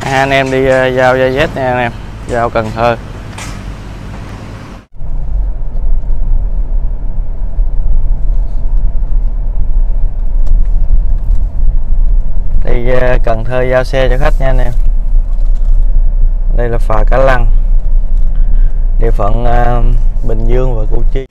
Anh em đi giao Gia Z nha anh em, giao Cần Thơ. Đi Cần Thơ giao xe cho khách nha anh em. Đây là phà Cá Lăng, địa phận Bình Dương và Củ Chi.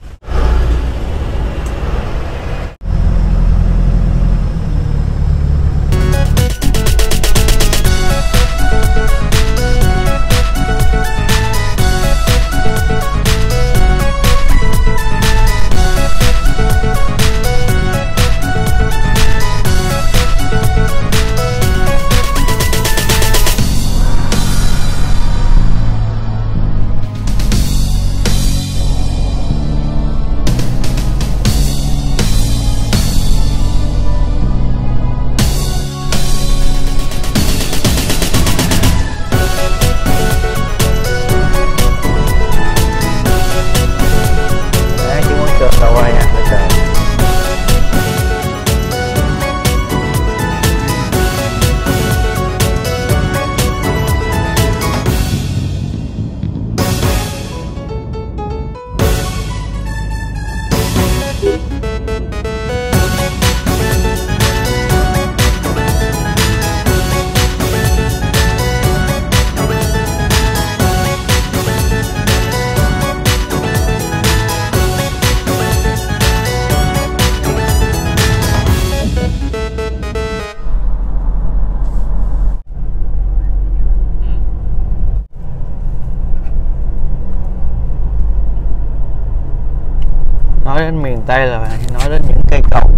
Nói đến miền Tây là nói đến những cây cầu,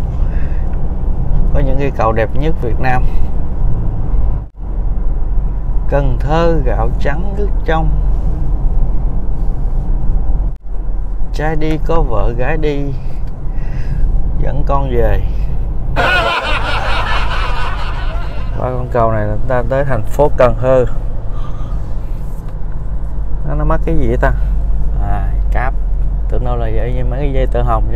có những cây cầu đẹp nhất Việt Nam. Cần Thơ gạo trắng nước trong, trai đi có vợ gái đi dẫn con về. Qua con cầu này là chúng ta tới thành phố Cần Thơ. Nó mắc cái gì vậy ta? Cáp. Tưởng đâu là vậy như mấy cái dây tơ hồng chứ.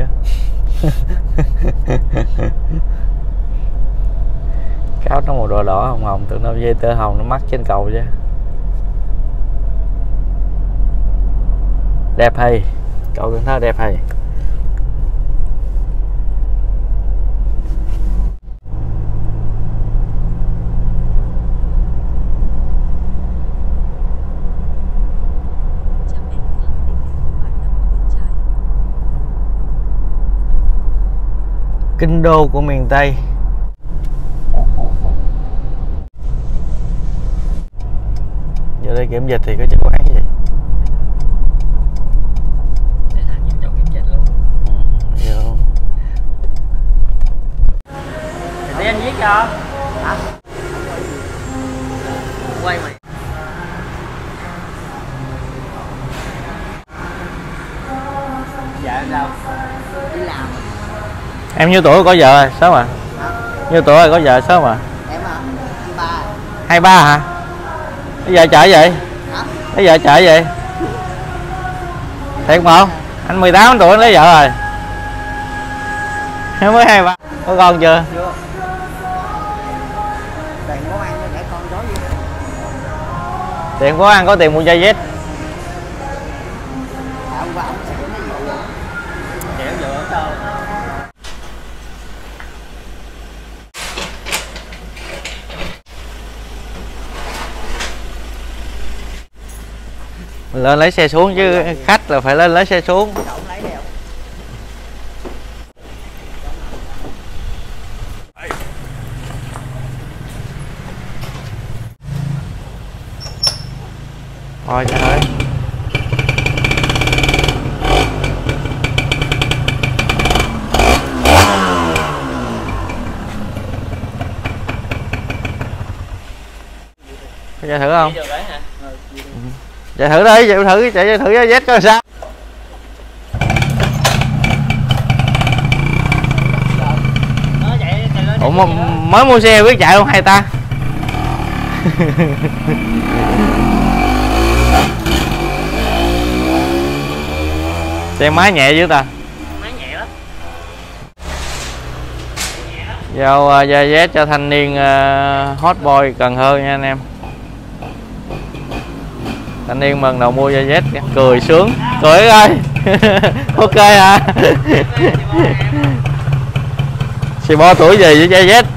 Cáo nó màu đỏ đỏ hồng hồng, tưởng đâu dây tơ hồng nó mắc trên cầu chứ. Đẹp hay, cầu Cần Thơ đẹp hay. Kinh đô của miền Tây. Giờ đây kiểm dịch thì có chữ quán gì? Để thẳng nhìn chỗ kiểm dịch luôn. Vô. Để anh viết cho. Hả? Quay mày. Dạ đâu? Đi làm. Em nhiêu tuổi có vợ rồi? Sớm à? Nhiêu tuổi rồi có vợ sớm à? Em à? 23. 23 hả? Cái vợ chở vậy? Hả? Cái vợ chở vậy? Thiệt mà không? Anh 18 tuổi lấy vợ rồi. Em mới 23. Có con chưa? Chưa. Tiền có ăn cho trẻ con chó gì? Tiền có ăn, có tiền mua Gia Z. Ông và ông sẽ nói gì vậy? Chẻo vợ sao? Lên lấy xe xuống chứ khách là phải lên lấy xe xuống. Thôi trời ơi. Có chạy thử không? Chạy thử đi, chạy thử Gia Z coi sao. Ủa mới mua xe biết chạy không hay ta? Xe máy nhẹ dữ ta. Máy nhẹ lắm. Giao Gia Z cho thanh niên hot boy Cần Thơ nha anh em. Anh Yên mừng đầu mua dây Z, cười sướng. Cười ơi. Ok hả? Xì bo tuổi gì với dây Z?